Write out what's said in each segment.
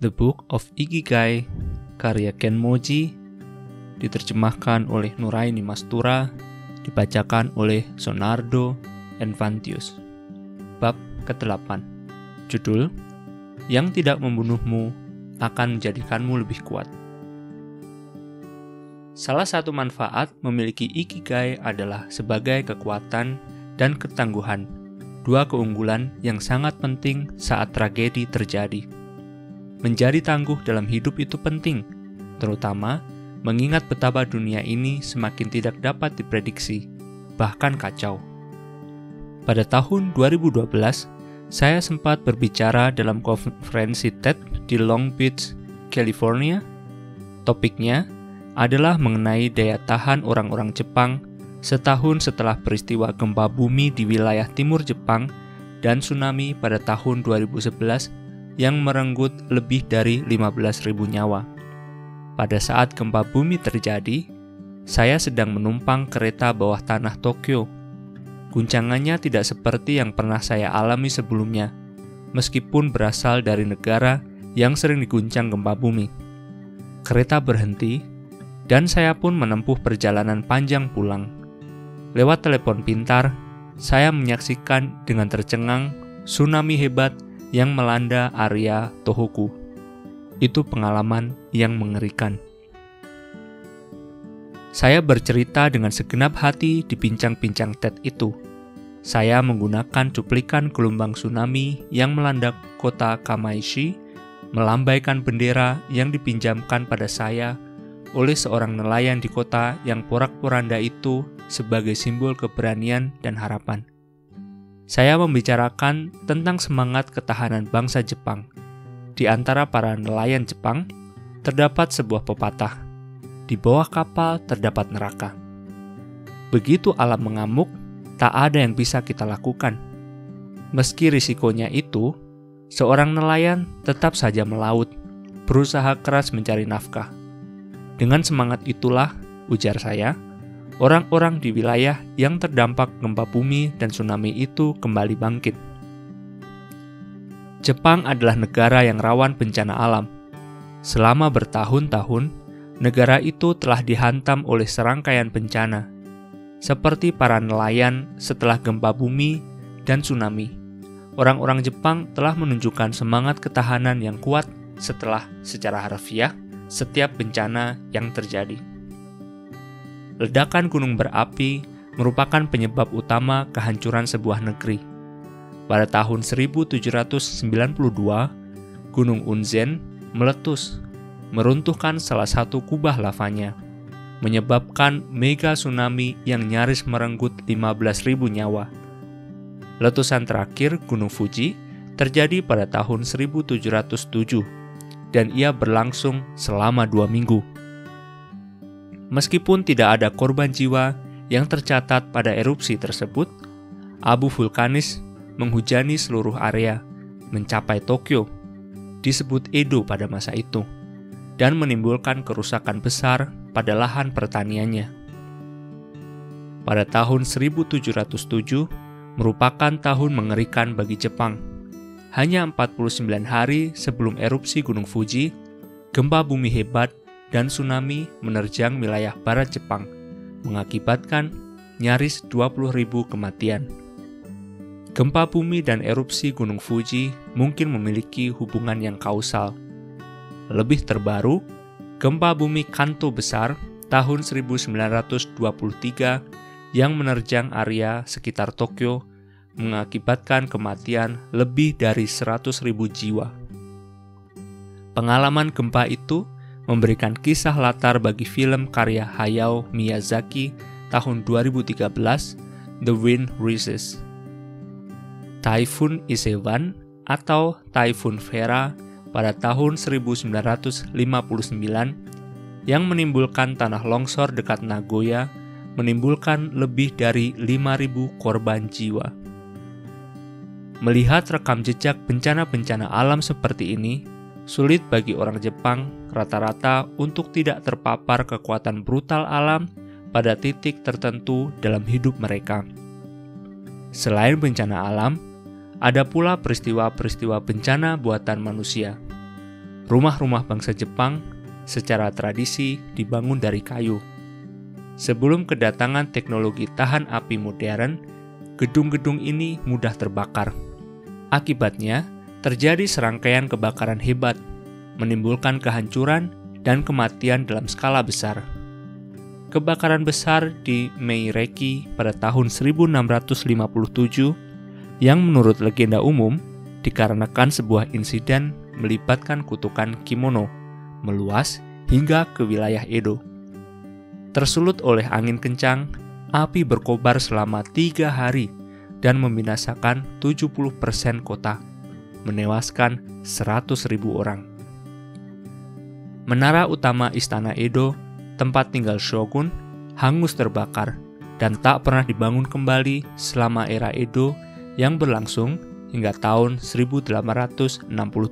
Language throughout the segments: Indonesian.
The Book of Ikigai, karya Ken Moji, diterjemahkan oleh Nuraini Mastura, dibacakan oleh Sonardo Envantius. Bab ke-8. Judul, Yang Tidak Membunuhmu Akan Menjadikanmu Lebih Kuat. Salah satu manfaat memiliki Ikigai adalah sebagai kekuatan dan ketangguhan, dua keunggulan yang sangat penting saat tragedi terjadi. Menjadi tangguh dalam hidup itu penting, terutama mengingat betapa dunia ini semakin tidak dapat diprediksi, bahkan kacau. Pada tahun 2012, saya sempat berbicara dalam konferensi TED di Long Beach, California. Topiknya adalah mengenai daya tahan orang-orang Jepang setahun setelah peristiwa gempa bumi di wilayah timur Jepang dan tsunami pada tahun 2011 yang merenggut lebih dari 15.000 nyawa. Pada saat gempa bumi terjadi, saya sedang menumpang kereta bawah tanah Tokyo. Guncangannya tidak seperti yang pernah saya alami sebelumnya, meskipun berasal dari negara yang sering diguncang gempa bumi. Kereta berhenti, dan saya pun menempuh perjalanan panjang pulang. Lewat telepon pintar, saya menyaksikan dengan tercengang tsunami hebat yang melanda area Tohoku. Itu pengalaman yang mengerikan. Saya bercerita dengan segenap hati di bincang-bincang TED itu. Saya menggunakan cuplikan gelombang tsunami yang melanda kota Kamaishi, melambaikan bendera yang dipinjamkan pada saya oleh seorang nelayan di kota yang porak-poranda itu sebagai simbol keberanian dan harapan. Saya membicarakan tentang semangat ketahanan bangsa Jepang. Di antara para nelayan Jepang, terdapat sebuah pepatah, di bawah kapal terdapat neraka. Begitu alam mengamuk, tak ada yang bisa kita lakukan. Meski risikonya itu, seorang nelayan tetap saja melaut, berusaha keras mencari nafkah. Dengan semangat itulah, ujar saya, orang-orang di wilayah yang terdampak gempa bumi dan tsunami itu kembali bangkit. Jepang adalah negara yang rawan bencana alam. Selama bertahun-tahun, negara itu telah dihantam oleh serangkaian bencana, seperti para nelayan setelah gempa bumi dan tsunami. Orang-orang Jepang telah menunjukkan semangat ketahanan yang kuat secara harfiah setiap bencana yang terjadi. Ledakan gunung berapi merupakan penyebab utama kehancuran sebuah negeri. Pada tahun 1792, Gunung Unzen meletus, meruntuhkan salah satu kubah lavanya, menyebabkan mega tsunami yang nyaris merenggut 15.000 nyawa. Letusan terakhir Gunung Fuji terjadi pada tahun 1707, dan ia berlangsung selama 2 minggu. Meskipun tidak ada korban jiwa yang tercatat pada erupsi tersebut, abu vulkanis menghujani seluruh area, mencapai Tokyo, disebut Edo pada masa itu, dan menimbulkan kerusakan besar pada lahan pertaniannya. Pada tahun 1707 merupakan tahun mengerikan bagi Jepang. Hanya 49 hari sebelum erupsi Gunung Fuji, gempa bumi hebat dan tsunami menerjang wilayah barat Jepang, mengakibatkan nyaris 20.000 kematian. Gempa bumi dan erupsi Gunung Fuji mungkin memiliki hubungan yang kausal. Lebih terbaru, gempa bumi Kanto besar tahun 1923 yang menerjang area sekitar Tokyo mengakibatkan kematian lebih dari 100.000 jiwa. Pengalaman gempa itu memberikan kisah latar bagi film karya Hayao Miyazaki tahun 2013, The Wind Rises. Taifun Isewan atau Taifun Vera pada tahun 1959 yang menimbulkan tanah longsor dekat Nagoya menimbulkan lebih dari 5.000 korban jiwa. Melihat rekam jejak bencana-bencana alam seperti ini, sulit bagi orang Jepang rata-rata untuk tidak terpapar kekuatan brutal alam pada titik tertentu dalam hidup mereka. Selain bencana alam, ada pula peristiwa-peristiwa bencana buatan manusia. Rumah-rumah bangsa Jepang secara tradisi dibangun dari kayu. Sebelum kedatangan teknologi tahan api modern, gedung-gedung ini mudah terbakar. Akibatnya, terjadi serangkaian kebakaran hebat, menimbulkan kehancuran dan kematian dalam skala besar. Kebakaran besar di Meireki pada tahun 1657 yang menurut legenda umum dikarenakan sebuah insiden melibatkan kutukan kimono meluas hingga ke wilayah Edo. Tersulut oleh angin kencang, api berkobar selama 3 hari dan membinasakan 70% kota, menewaskan 100.000 orang. Menara utama Istana Edo, tempat tinggal shogun, hangus terbakar dan tak pernah dibangun kembali selama era Edo yang berlangsung hingga tahun 1867.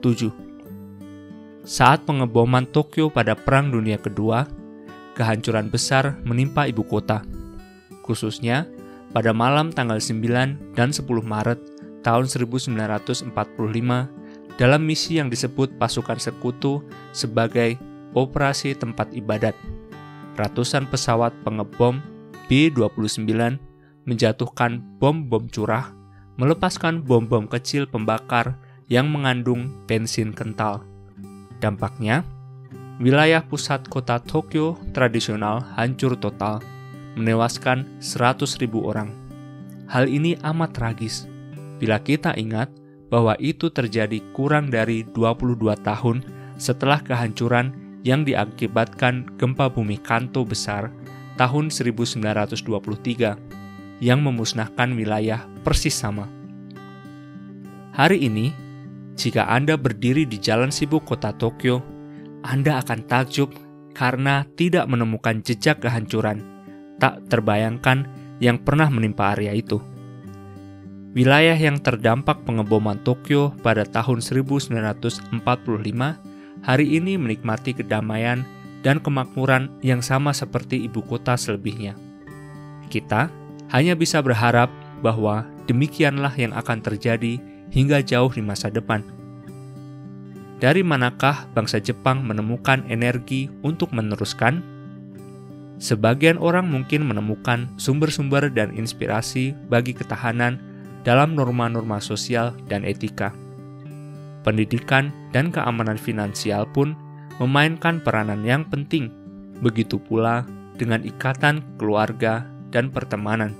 Saat pengeboman Tokyo pada Perang Dunia Kedua, kehancuran besar menimpa ibu kota, khususnya pada malam tanggal 9 dan 10 Maret tahun 1945 dalam misi yang disebut pasukan sekutu sebagai Operasi Tempat Ibadat. Ratusan pesawat pengebom B-29 menjatuhkan bom-bom curah, melepaskan bom-bom kecil pembakar yang mengandung bensin kental. Dampaknya, wilayah pusat kota Tokyo tradisional hancur total, menewaskan 100.000 orang. Hal ini amat tragis bila kita ingat bahwa itu terjadi kurang dari 22 tahun setelah kehancuran yang diakibatkan gempa bumi Kanto besar tahun 1923 yang memusnahkan wilayah persis sama. Hari ini, jika Anda berdiri di jalan sibuk kota Tokyo, Anda akan takjub karena tidak menemukan jejak kehancuran tak terbayangkan yang pernah menimpa area itu. Wilayah yang terdampak pengeboman Tokyo pada tahun 1945 hari ini menikmati kedamaian dan kemakmuran yang sama seperti ibu kota selebihnya. Kita hanya bisa berharap bahwa demikianlah yang akan terjadi hingga jauh di masa depan. Dari manakah bangsa Jepang menemukan energi untuk meneruskan? Sebagian orang mungkin menemukan sumber-sumber dan inspirasi bagi ketahanan dalam norma-norma sosial dan etika. Pendidikan dan keamanan finansial pun memainkan peranan yang penting, begitu pula dengan ikatan keluarga dan pertemanan.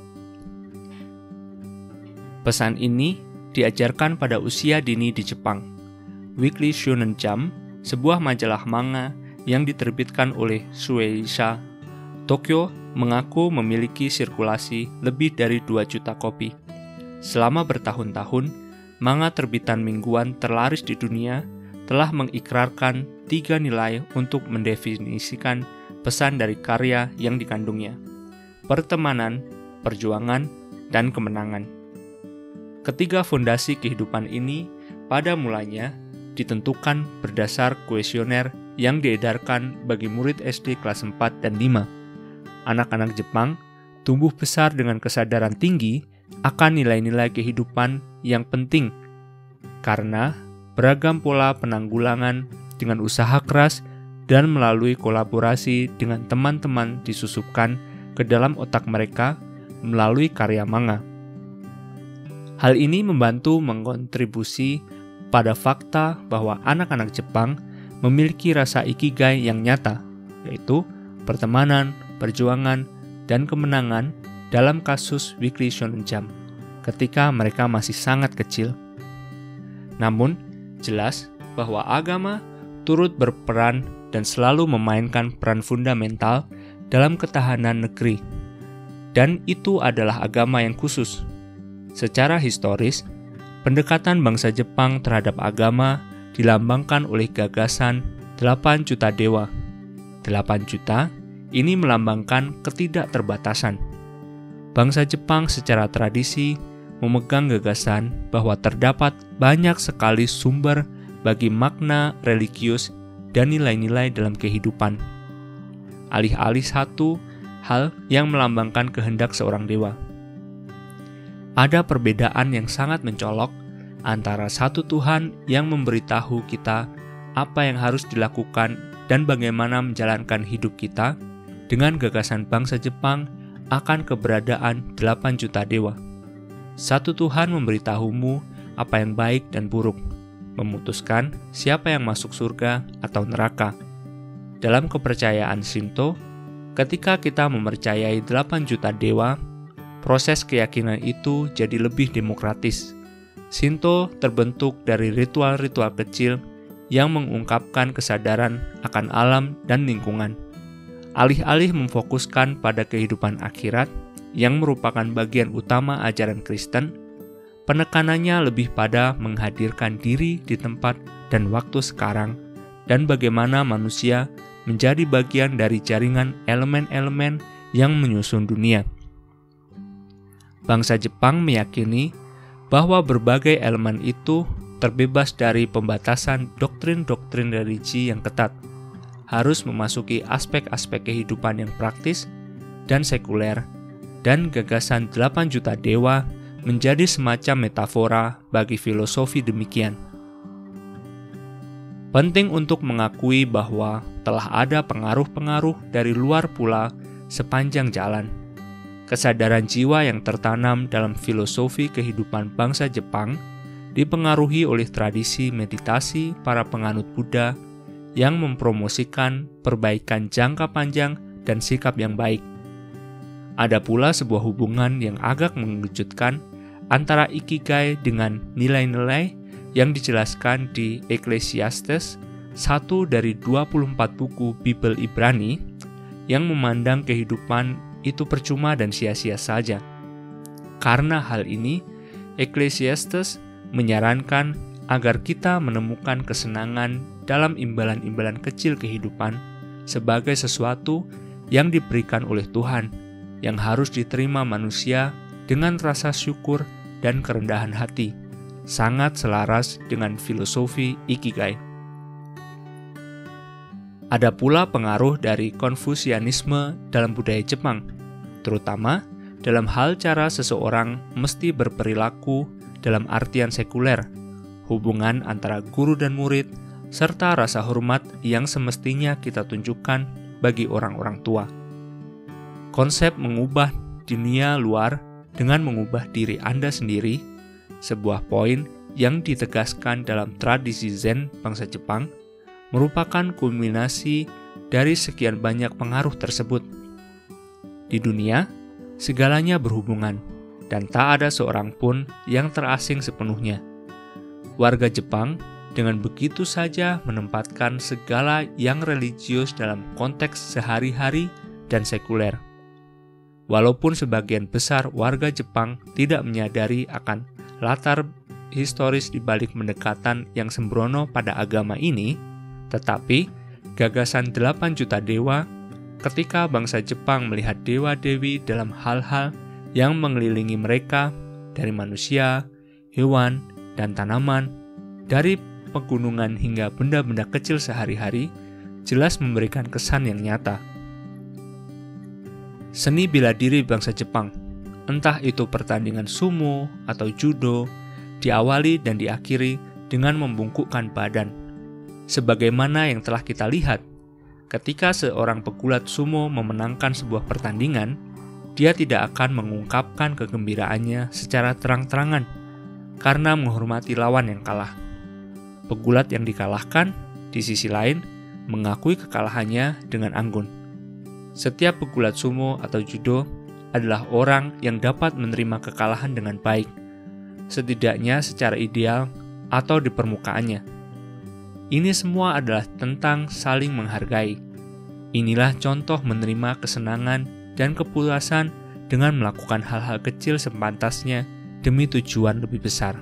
Pesan ini diajarkan pada usia dini di Jepang. Weekly Shonen Jump, sebuah majalah manga yang diterbitkan oleh Shueisha Tokyo, mengaku memiliki sirkulasi lebih dari 2 juta kopi. Selama bertahun-tahun, manga terbitan mingguan terlaris di dunia telah mengikrarkan 3 nilai untuk mendefinisikan pesan dari karya yang dikandungnya: pertemanan, perjuangan, dan kemenangan. Ketiga fondasi kehidupan ini pada mulanya ditentukan berdasar kuesioner yang diedarkan bagi murid SD kelas 4 dan 5. Anak-anak Jepang tumbuh besar dengan kesadaran tinggi akan nilai-nilai kehidupan yang penting karena beragam pola penanggulangan dengan usaha keras dan melalui kolaborasi dengan teman-teman disusupkan ke dalam otak mereka melalui karya manga. Hal ini membantu mengkontribusi pada fakta bahwa anak-anak Jepang memiliki rasa ikigai yang nyata, yaitu pertemanan, perjuangan, dan kemenangan dalam kasus Weekly Shonen Jump ketika mereka masih sangat kecil. Namun, jelas bahwa agama turut berperan dan selalu memainkan peran fundamental dalam ketahanan negeri, dan itu adalah agama yang khusus. Secara historis, pendekatan bangsa Jepang terhadap agama dilambangkan oleh gagasan 8 juta dewa. 8 juta ini melambangkan ketidakterbatasan. Bangsa Jepang secara tradisi memegang gagasan bahwa terdapat banyak sekali sumber bagi makna religius dan nilai-nilai dalam kehidupan, alih-alih satu hal yang melambangkan kehendak seorang dewa. Ada perbedaan yang sangat mencolok antara satu Tuhan yang memberitahu kita apa yang harus dilakukan dan bagaimana menjalankan hidup kita dengan gagasan bangsa Jepang akan keberadaan 8 juta dewa. Satu Tuhan memberitahumu apa yang baik dan buruk, memutuskan siapa yang masuk surga atau neraka. Dalam kepercayaan Shinto, ketika kita mempercayai 8 juta dewa, proses keyakinan itu jadi lebih demokratis. Shinto terbentuk dari ritual-ritual kecil yang mengungkapkan kesadaran akan alam dan lingkungan. Alih-alih memfokuskan pada kehidupan akhirat yang merupakan bagian utama ajaran Kristen, penekanannya lebih pada menghadirkan diri di tempat dan waktu sekarang dan bagaimana manusia menjadi bagian dari jaringan elemen-elemen yang menyusun dunia. Bangsa Jepang meyakini bahwa berbagai elemen itu terbebas dari pembatasan doktrin-doktrin religi yang ketat, harus memasuki aspek-aspek kehidupan yang praktis dan sekuler, dan gagasan 8 juta dewa menjadi semacam metafora bagi filosofi demikian. Penting untuk mengakui bahwa telah ada pengaruh-pengaruh dari luar pula sepanjang jalan. Kesadaran jiwa yang tertanam dalam filosofi kehidupan bangsa Jepang dipengaruhi oleh tradisi meditasi para penganut Buddha yang mempromosikan perbaikan jangka panjang dan sikap yang baik. Ada pula sebuah hubungan yang agak mengejutkan antara Ikigai dengan nilai-nilai yang dijelaskan di Ecclesiastes, satu dari 24 buku Bible Ibrani, yang memandang kehidupan itu percuma dan sia-sia saja. Karena hal ini, Ecclesiastes menyarankan agar kita menemukan kesenangan dalam imbalan-imbalan kecil kehidupan sebagai sesuatu yang diberikan oleh Tuhan, yang harus diterima manusia dengan rasa syukur dan kerendahan hati, sangat selaras dengan filosofi Ikigai. Ada pula pengaruh dari Konfusianisme dalam budaya Jepang, terutama dalam hal cara seseorang mesti berperilaku dalam artian sekuler, hubungan antara guru dan murid, serta rasa hormat yang semestinya kita tunjukkan bagi orang-orang tua. Konsep mengubah dunia luar dengan mengubah diri Anda sendiri, sebuah poin yang ditegaskan dalam tradisi Zen bangsa Jepang, merupakan kulminasi dari sekian banyak pengaruh tersebut. Di dunia, segalanya berhubungan, dan tak ada seorang pun yang terasing sepenuhnya. Warga Jepang dengan begitu saja menempatkan segala yang religius dalam konteks sehari-hari dan sekuler. Walaupun sebagian besar warga Jepang tidak menyadari akan latar historis di balik pendekatan yang sembrono pada agama ini, tetapi gagasan 8 juta dewa ketika bangsa Jepang melihat dewa-dewi dalam hal-hal yang mengelilingi mereka dari manusia, hewan, dan tanaman, dari pegunungan hingga benda-benda kecil sehari-hari, jelas memberikan kesan yang nyata. Seni bela diri bangsa Jepang, entah itu pertandingan sumo atau judo, diawali dan diakhiri dengan membungkukkan badan. Sebagaimana yang telah kita lihat, ketika seorang pegulat sumo memenangkan sebuah pertandingan, dia tidak akan mengungkapkan kegembiraannya secara terang-terangan karena menghormati lawan yang kalah. Pegulat yang dikalahkan, di sisi lain, mengakui kekalahannya dengan anggun. Setiap pegulat sumo atau judo adalah orang yang dapat menerima kekalahan dengan baik, setidaknya secara ideal atau di permukaannya. Ini semua adalah tentang saling menghargai. Inilah contoh menerima kesenangan dan kepuasan dengan melakukan hal-hal kecil sepantasnya demi tujuan lebih besar.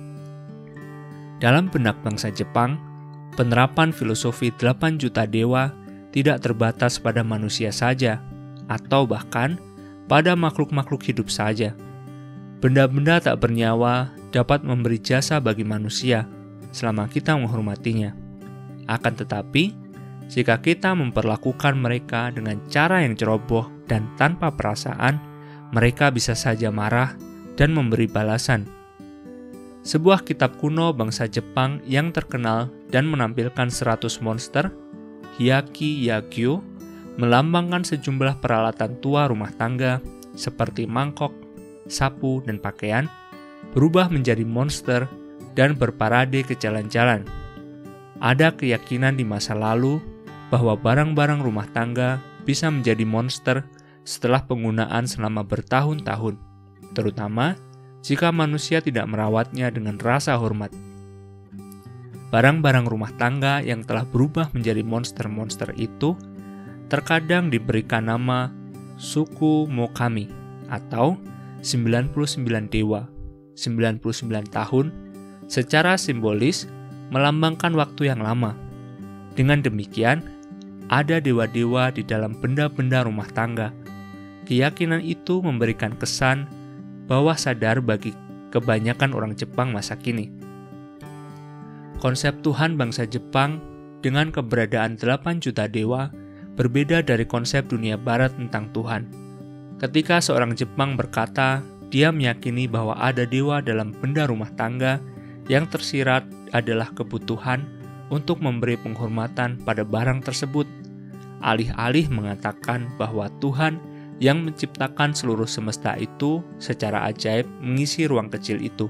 Dalam benak bangsa Jepang, penerapan filosofi 8 juta dewa tidak terbatas pada manusia saja, atau bahkan pada makhluk-makhluk hidup saja. Benda-benda tak bernyawa dapat memberi jasa bagi manusia selama kita menghormatinya. Akan tetapi, jika kita memperlakukan mereka dengan cara yang ceroboh dan tanpa perasaan, mereka bisa saja marah dan memberi balasan. sebuah kitab kuno bangsa Jepang yang terkenal dan menampilkan 100 monster, Hyakki-Yakyo, melambangkan sejumlah peralatan tua rumah tangga seperti mangkok, sapu, dan pakaian, berubah menjadi monster dan berparade ke jalan-jalan. Ada keyakinan di masa lalu bahwa barang-barang rumah tangga bisa menjadi monster setelah penggunaan selama bertahun-tahun, terutama jika manusia tidak merawatnya dengan rasa hormat. Barang-barang rumah tangga yang telah berubah menjadi monster-monster itu terkadang diberikan nama Suku Mokami atau 99 dewa, 99 tahun, secara simbolis melambangkan waktu yang lama. Dengan demikian, ada dewa-dewa di dalam benda-benda rumah tangga. Keyakinan itu memberikan kesan bawah sadar bagi kebanyakan orang Jepang masa kini. Konsep Tuhan bangsa Jepang dengan keberadaan 8 juta dewa berbeda dari konsep dunia barat tentang Tuhan. Ketika seorang Jepang berkata dia meyakini bahwa ada dewa dalam benda rumah tangga, yang tersirat adalah kebutuhan untuk memberi penghormatan pada barang tersebut, alih-alih mengatakan bahwa Tuhan yang menciptakan seluruh semesta itu secara ajaib mengisi ruang kecil itu.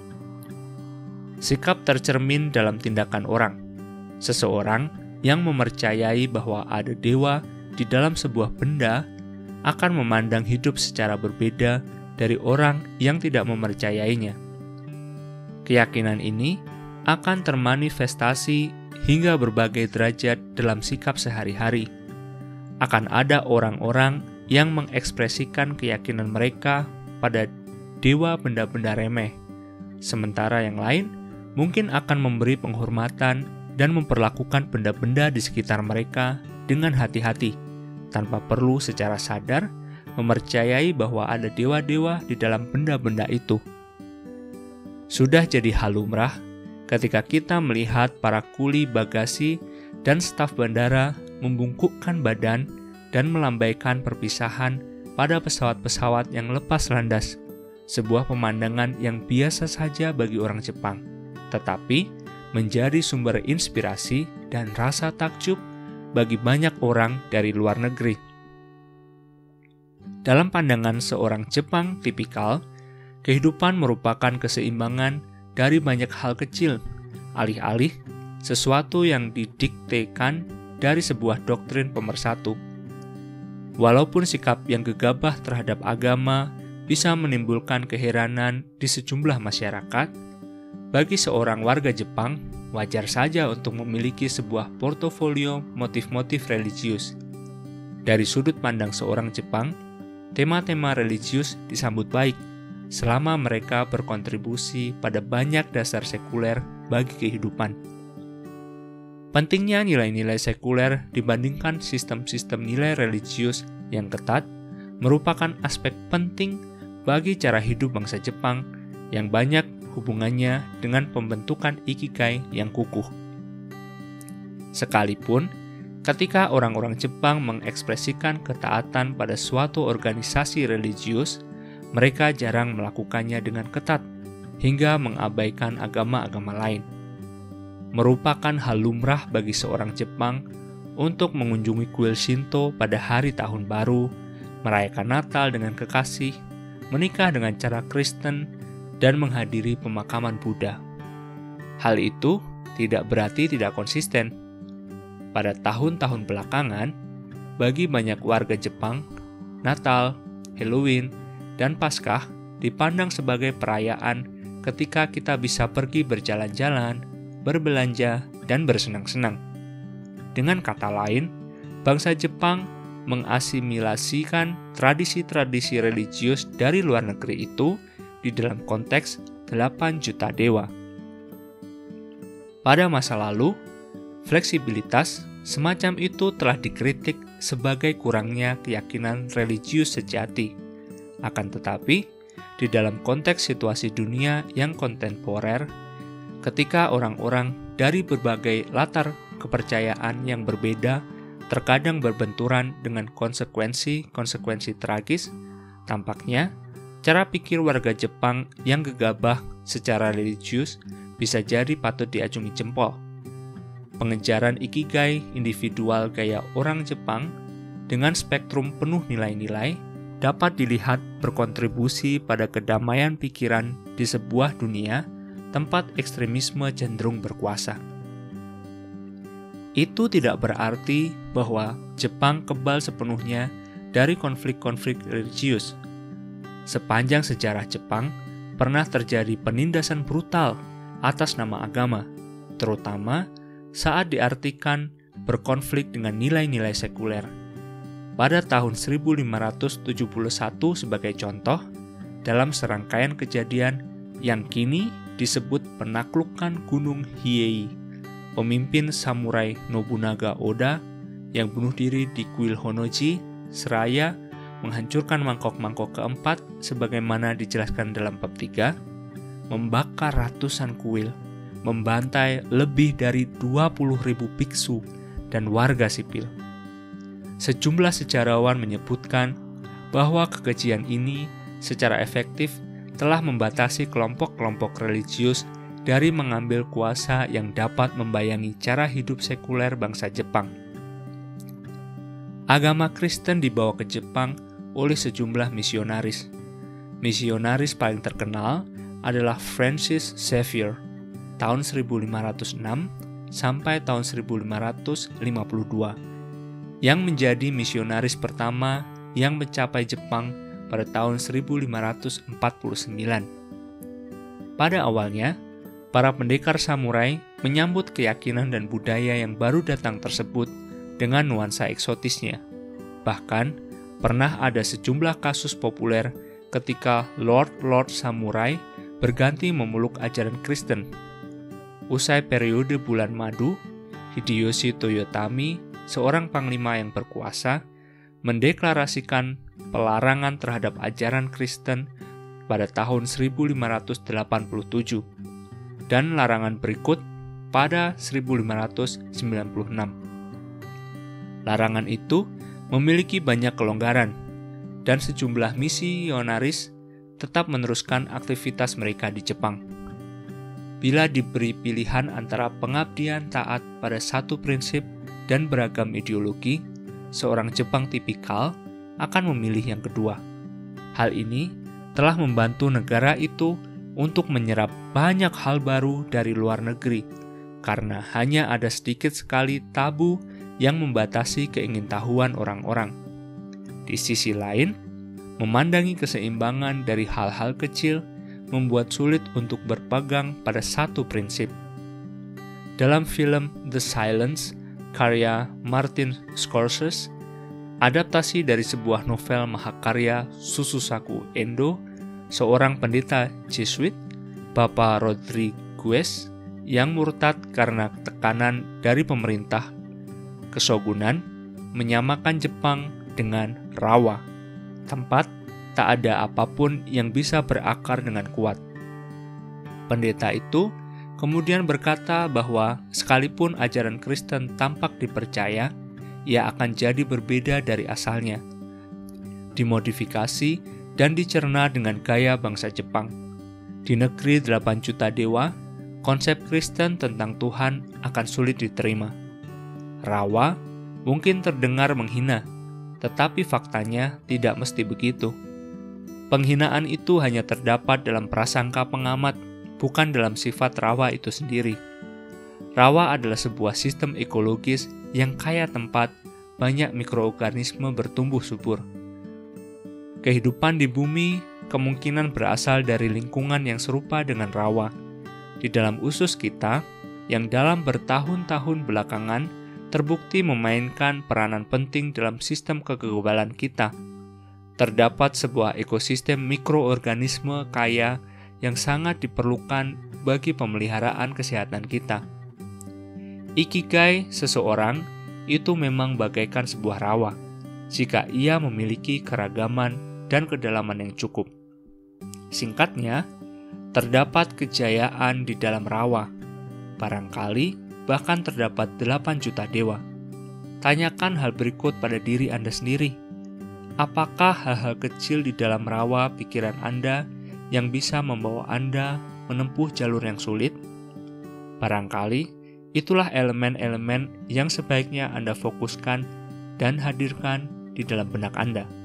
Sikap tercermin dalam tindakan orang. Seseorang yang mempercayai bahwa ada dewa di dalam sebuah benda akan memandang hidup secara berbeda dari orang yang tidak mempercayainya. Keyakinan ini akan termanifestasi hingga berbagai derajat dalam sikap sehari-hari. Akan ada orang-orang yang mengekspresikan keyakinan mereka pada dewa benda-benda remeh, sementara yang lain mungkin akan memberi penghormatan dan memperlakukan benda-benda di sekitar mereka dengan hati-hati, tanpa perlu secara sadar mempercayai bahwa ada dewa-dewa di dalam benda-benda itu. Sudah jadi hal lumrah ketika kita melihat para kuli bagasi dan staf bandara membungkukkan badan dan melambaikan perpisahan pada pesawat-pesawat yang lepas landas, sebuah pemandangan yang biasa saja bagi orang Jepang, tetapi menjadi sumber inspirasi dan rasa takjub bagi banyak orang dari luar negeri. Dalam pandangan seorang Jepang tipikal, kehidupan merupakan keseimbangan dari banyak hal kecil, alih-alih sesuatu yang didiktekan dari sebuah doktrin pemersatu. Walaupun sikap yang gegabah terhadap agama bisa menimbulkan keheranan di sejumlah masyarakat, bagi seorang warga Jepang wajar saja untuk memiliki sebuah portofolio motif-motif religius. Dari sudut pandang seorang Jepang, tema-tema religius disambut baik selama mereka berkontribusi pada banyak dasar sekuler bagi kehidupan. Pentingnya nilai-nilai sekuler dibandingkan sistem-sistem nilai religius yang ketat merupakan aspek penting bagi cara hidup bangsa Jepang yang banyak hubungannya dengan pembentukan ikigai yang kukuh. Sekalipun, ketika orang-orang Jepang mengekspresikan ketaatan pada suatu organisasi religius, mereka jarang melakukannya dengan ketat hingga mengabaikan agama-agama lain. Merupakan hal lumrah bagi seorang Jepang untuk mengunjungi kuil Shinto pada hari tahun baru, merayakan Natal dengan kekasih, menikah dengan cara Kristen, dan menghadiri pemakaman Buddha. Hal itu tidak berarti tidak konsisten. Pada tahun-tahun belakangan, bagi banyak warga Jepang, Natal, Halloween, dan Paskah dipandang sebagai perayaan ketika kita bisa pergi berjalan-jalan, berbelanja, dan bersenang-senang. Dengan kata lain, bangsa Jepang mengasimilasikan tradisi-tradisi religius dari luar negeri itu di dalam konteks 8 juta dewa. Pada masa lalu, fleksibilitas semacam itu telah dikritik sebagai kurangnya keyakinan religius sejati. Akan tetapi, di dalam konteks situasi dunia yang kontemporer, ketika orang-orang dari berbagai latar kepercayaan yang berbeda terkadang berbenturan dengan konsekuensi-konsekuensi tragis, tampaknya Cara pikir warga Jepang yang gegabah secara religius bisa jadi patut diacungi jempol. Pengejaran ikigai individual gaya orang Jepang dengan spektrum penuh nilai-nilai dapat dilihat berkontribusi pada kedamaian pikiran di sebuah dunia tempat ekstremisme cenderung berkuasa. Itu tidak berarti bahwa Jepang kebal sepenuhnya dari konflik-konflik religius. Sepanjang sejarah Jepang, pernah terjadi penindasan brutal atas nama agama, terutama saat diartikan berkonflik dengan nilai-nilai sekuler. Pada tahun 1571 sebagai contoh, dalam serangkaian kejadian yang kini disebut penaklukan Gunung Hiei, pemimpin samurai Nobunaga Oda yang bunuh diri di kuil Honnoji, seraya menghancurkan mangkok-mangkok keempat sebagaimana dijelaskan dalam bab 3, membakar ratusan kuil, membantai lebih dari 20.000 biksu dan warga sipil. Sejumlah sejarawan menyebutkan bahwa kekejian ini secara efektif telah membatasi kelompok-kelompok religius dari mengambil kuasa yang dapat membayangi cara hidup sekuler bangsa Jepang. Agama Kristen dibawa ke Jepang oleh sejumlah misionaris. Misionaris paling terkenal adalah Francis Xavier, tahun 1506 sampai tahun 1552, yang menjadi misionaris pertama yang mencapai Jepang pada tahun 1549. Pada awalnya, para pendekar samurai menyambut keyakinan dan budaya yang baru datang tersebut dengan nuansa eksotisnya. Bahkan, pernah ada sejumlah kasus populer ketika Lord Samurai berganti memeluk ajaran Kristen. Usai periode bulan madu, Hideyoshi Toyotomi, seorang panglima yang berkuasa, mendeklarasikan pelarangan terhadap ajaran Kristen pada tahun 1587 dan larangan berikut pada 1596. Larangan itu memiliki banyak kelonggaran, dan sejumlah misionaris tetap meneruskan aktivitas mereka di Jepang. Bila diberi pilihan antara pengabdian taat pada satu prinsip dan beragam ideologi, seorang Jepang tipikal akan memilih yang kedua. Hal ini telah membantu negara itu untuk menyerap banyak hal baru dari luar negeri, karena hanya ada sedikit sekali tabu yang membatasi keingintahuan orang-orang. Di sisi lain, memandangi keseimbangan dari hal-hal kecil membuat sulit untuk berpegang pada satu prinsip. Dalam film The Silence, karya Martin Scorsese, adaptasi dari sebuah novel mahakarya Sususaku Endo, seorang pendeta Jesuit, Papa Rodriguez, yang murtad karena tekanan dari pemerintah Kesogunan, menyamakan Jepang dengan rawa, tempat tak ada apapun yang bisa berakar dengan kuat. Pendeta itu kemudian berkata bahwa sekalipun ajaran Kristen tampak dipercaya, ia akan jadi berbeda dari asalnya, dimodifikasi dan dicerna dengan gaya bangsa Jepang. Di negeri 8 juta dewa, konsep Kristen tentang Tuhan akan sulit diterima. Rawa mungkin terdengar menghina, tetapi faktanya tidak mesti begitu. Penghinaan itu hanya terdapat dalam prasangka pengamat, bukan dalam sifat rawa itu sendiri. Rawa adalah sebuah sistem ekologis yang kaya tempat banyak mikroorganisme bertumbuh subur. Kehidupan di bumi kemungkinan berasal dari lingkungan yang serupa dengan rawa. Di dalam usus kita, yang dalam bertahun-tahun belakangan terbukti memainkan peranan penting dalam sistem kekebalan kita. Terdapat sebuah ekosistem mikroorganisme kaya yang sangat diperlukan bagi pemeliharaan kesehatan kita. Ikigai seseorang itu memang bagaikan sebuah rawa, jika ia memiliki keragaman dan kedalaman yang cukup. Singkatnya, terdapat kejayaan di dalam rawa. Barangkali bahkan terdapat 8 juta dewa. Tanyakan hal berikut pada diri Anda sendiri. Apakah hal-hal kecil di dalam rawa pikiran Anda yang bisa membawa Anda menempuh jalur yang sulit? Barangkali itulah elemen-elemen yang sebaiknya Anda fokuskan dan hadirkan di dalam benak Anda.